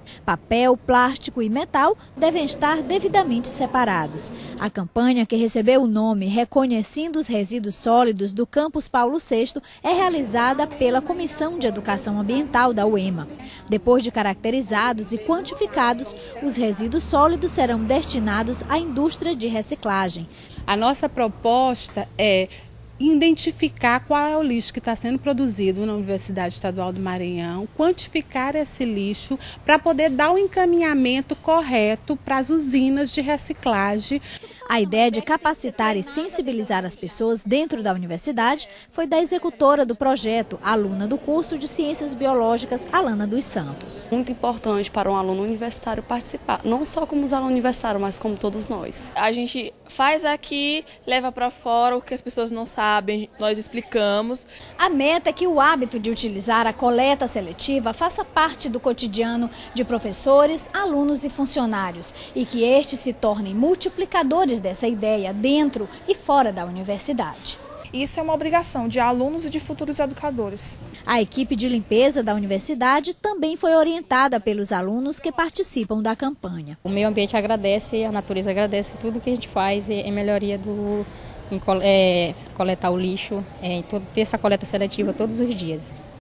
Papel, plástico e metal devem estar devidamente separados. A campanha, que recebeu o nome Reconhecendo os Resíduos Sólidos do Campus Paulo VI, é realizada pela Comissão de Educação Ambiental da UEMA. Depois de caracterizados e quantificados, os resíduos sólidos serão destinados à indústria de reciclagem. A nossa proposta é identificar qual é o lixo que está sendo produzido na Universidade Estadual do Maranhão, quantificar esse lixo para poder dar o encaminhamento correto para as usinas de reciclagem. A ideia de capacitar e sensibilizar as pessoas dentro da universidade foi da executora do projeto, aluna do curso de Ciências Biológicas, Alana dos Santos. Muito importante para um aluno universitário participar, não só como os alunos universitários, mas como todos nós. A gente faz aqui, leva para fora o que as pessoas não sabem, nós explicamos. A meta é que o hábito de utilizar a coleta seletiva faça parte do cotidiano de professores, alunos e funcionários e que estes se tornem multiplicadores dessa ideia dentro e fora da universidade. Isso é uma obrigação de alunos e de futuros educadores. A equipe de limpeza da universidade também foi orientada pelos alunos que participam da campanha. O meio ambiente agradece, a natureza agradece tudo que a gente faz em melhoria em coletar o lixo, ter essa coleta seletiva todos os dias.